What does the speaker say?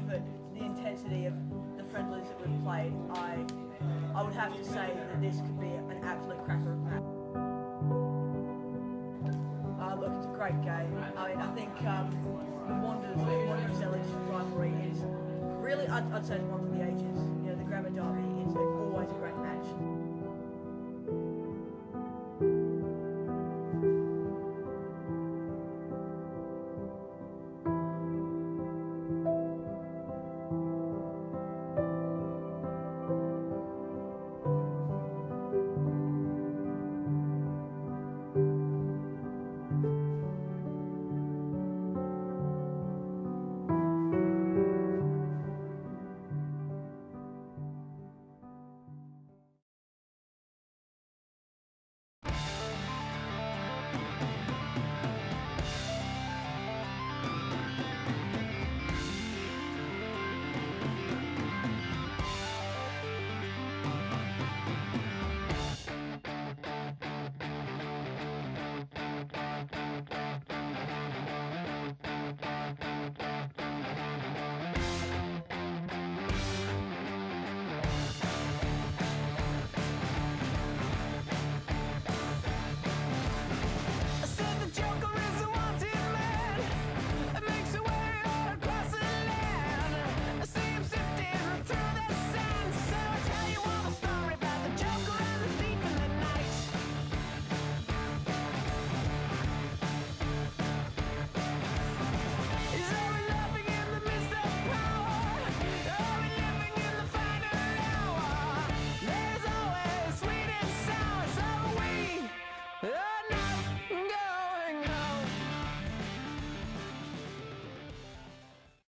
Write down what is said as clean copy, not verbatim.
but the intensity of the friendlies that we've played, I would have to say that this could be an absolute cracker of a match. Look, it's a great game. I think the Wanderers Ellis rivalry is really, I'd say it's one for the ages. You know, the Grabber Derby is always a great match.